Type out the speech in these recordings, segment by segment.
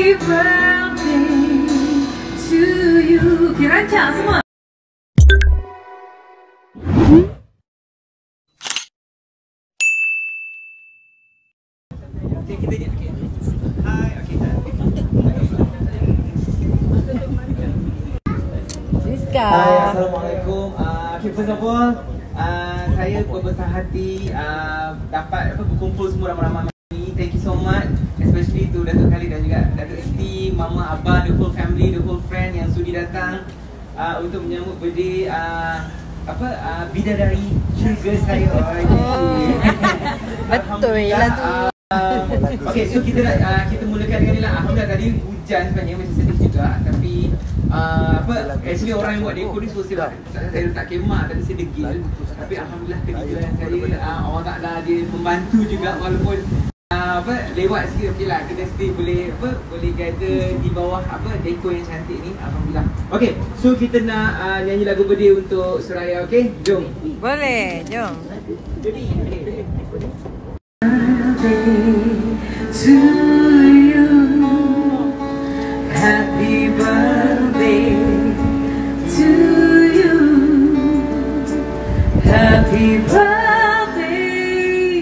Happy birthday to you. Rancang semua. Okay, kita ni. Hai, okay. Rizka. Hai, Assalamualaikum. First of all, saya berbesar hati dapat berkumpul semua ramai-ramai ni. Thank you so much, especially to Datuk Khalid dan juga Datuk Siti, Mama, Abah, the whole family, the whole friend yang sudi datang untuk menyambut birthday bidadari syurga saya. Betul lah tu. Okay, so kita mulakan dengan ni lah. Alhamdulillah tadi hujan sebenarnya, macam sedih juga. Tapi actually orang yang buat dekor ni suruh saya letak kemah, tapi saya degil. Tapi Alhamdulillah kebetulan saya Allah Ta'ala dia membantu juga, walaupun lewat sikit. Okey lah, kita still boleh gather di bawah dekor yang cantik ni. Alhamdulillah. Okay, so kita nak nyanyi lagu birthday untuk Suraya. Okay, jom. Boleh, jom. To you, happy birthday to you, happy birthday,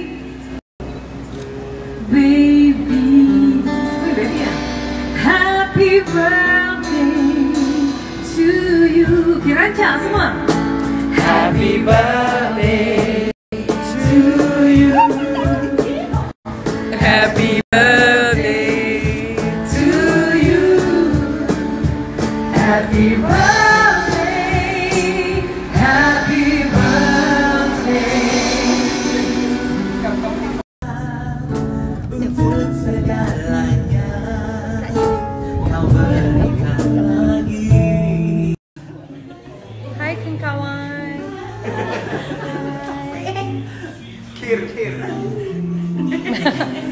baby, happy birthday to you. Rancang semua. Happy birthday to you. Happy birthday to you. Happy birthday. Happy birthday. Untuk segalanya kau berikan lagi. Hai kawan. Kir.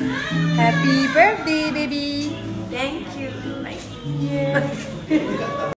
Happy birthday baby. Thank you. Yeah.